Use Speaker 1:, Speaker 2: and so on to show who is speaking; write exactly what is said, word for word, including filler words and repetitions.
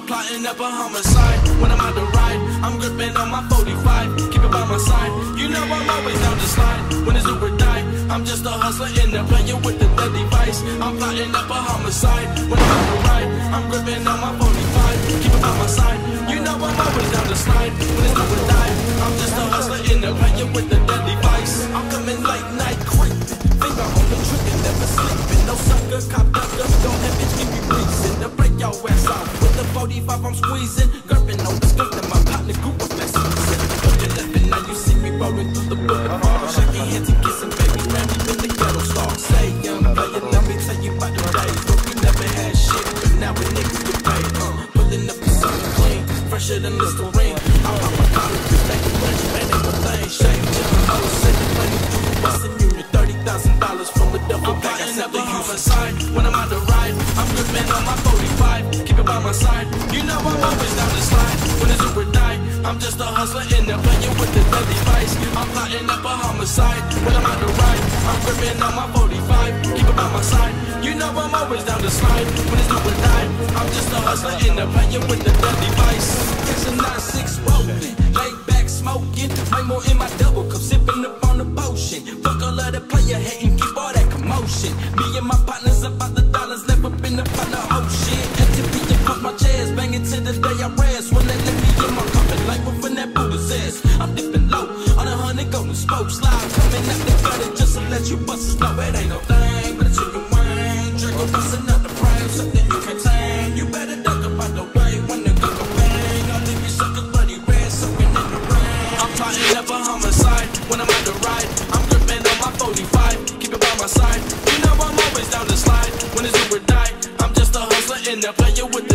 Speaker 1: I'm plotting up a homicide. When I'm out to ride, I'm gripping on my forty-five. Keep it by my side. You know I'm always down to slide. When it's do or die, I'm just a hustler in there playing with the dead device. I'm plotting up a homicide. When I'm out to ride, I'm gripping on my forty-five. Keep it by my side. You know I'm always down to slide. When it's do or die, I'm just a hustler in there playing with the dead device. I'm coming late night creeping, finger on the trigger, never sleeping. No sucker, cop ducker, don't have it, keep me breathing. To break your ass out with the forty-five I'm squeezing. Gripping on the skunk and my partner group of blessings. Now you see me rolling through the boulevard, shaking hands and kissing baby, man, we been the ghetto star. Say young player, let me tell you about the days where we never had shit, but now we niggas get paid. Uh, pulling up with something clean, fresher than Listerine. I'm out my college, bitch, thank you much, man, everything shaved. Young hoes sitting plenty through the Western Union, thirty thousand dollars from the duffel bag. I set the homicide. When I'm out to ride, I'm gripping on my forty-five. Keep it by my side. You know I'm always down to slide. When it's do or die, I'm just a hustler in there playing with the dead device. I'm plotting up a homicide. When I'm out to ride, I'm gripping on my forty-five. Keep it by my side. You know I'm always down to slide. When it's do or die, I'm just a hustler in there playing with the dead device. It's a nine six rolling, laid back smoking. Way more in my double cup, sipping up on the potion. Fuck all of that player hating, keep all that commotion. Me and my partners about the dollars, never been up on the whole shit. M T V and pump my chairs, banging to the day I rest. When they let me in my coffin, like within that Buddha's ass. I'm dipping low on a hundred golden spoke slide, coming out the gutter just to let you bust know it ain't no thing, but it's in your wine. Drink or bust another frame, something you can tame. You better duck up out the way when the gun go bang. I'll leave you sucker bloody red, soaking in the rain. I'm plotting up a homicide. When I'm out to ride, I'm gripping on my forty-five. Keep it by my side. You know I'm always down to slide. When it's do or die, I'm just a hustler in there playing with the